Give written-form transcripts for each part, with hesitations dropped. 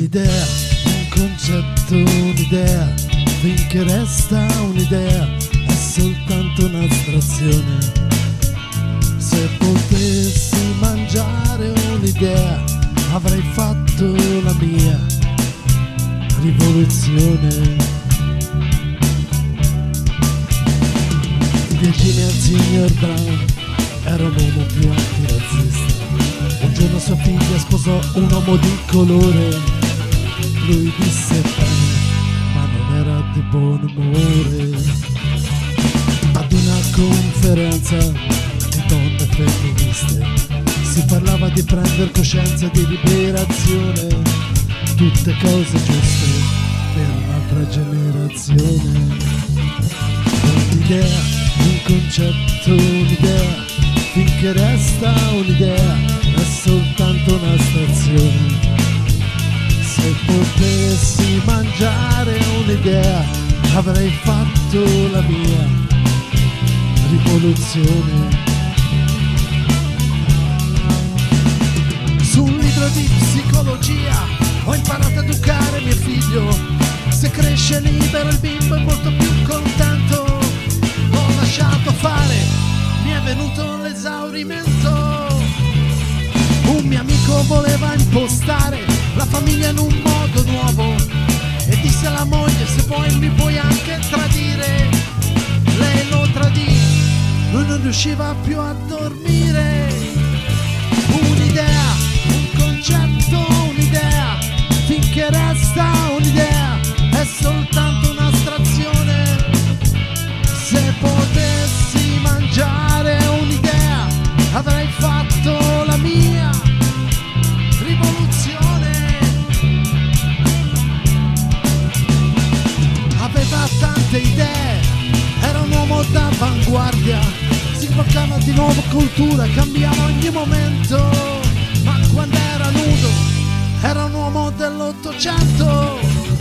Un'idea, un concetto, un'idea, finché resta un'idea è soltanto un'astrazione. Se potessi mangiare un'idea avrei fatto la mia rivoluzione. Vicini al signor Brown era un uomo più antirazzista. Un giorno sua figlia sposò un uomo di colore. Lui disse bene, ma non era di buon umore. Ad una conferenza di donne femministe si parlava di prendere coscienza, di liberazione, tutte cose giuste per un'altra generazione. Un'idea, un concetto, un'idea, finché resta un'idea è soltanto una stazione. Se potessi mangiare un'idea avrei fatto la mia rivoluzione. Su un libro di psicologia ho imparato a educare mio figlio. Se cresce libero il bimbo è molto più contento. L'ho lasciato fare, mi è venuto l'esaurimento. Un mio amico voleva impostare la famiglia in un modo nuovo e disse alla moglie: se vuoi mi puoi anche tradire. Lei lo tradì, lui non riusciva più a dormire. Un'idea, un concetto, un'idea, finché resta un'idea è soltanto un'astrazione. Se potessi mangiare un'idea avrei fatto la mia rivoluzione. Aveva tante idee, era un uomo d'avanguardia, si bloccava di nuovo cultura, cambiava ogni momento. Ma quando era nudo era un uomo dell'800.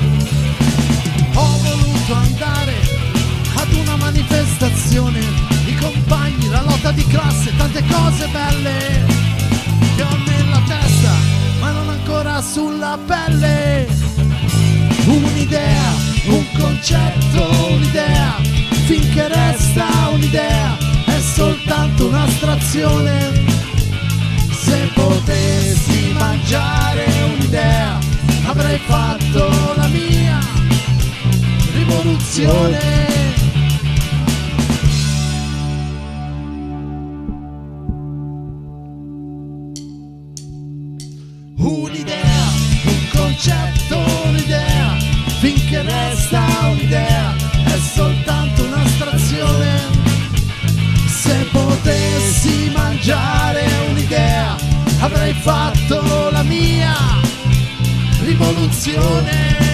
Ho voluto andare ad una manifestazione, i compagni, la lotta di classe, tante cose belle che ho nella testa ma non ancora sulla pelle. Un'idea, un concetto, un'idea, finché resta un'idea è soltanto un'astrazione. Se potessi mangiare un'idea avrei fatto la mia rivoluzione. Un'idea, un concetto, un'idea, finché resta un'idea è soltanto un'astrazione. Se potessi mangiare un'idea avrei fatto la mia rivoluzione.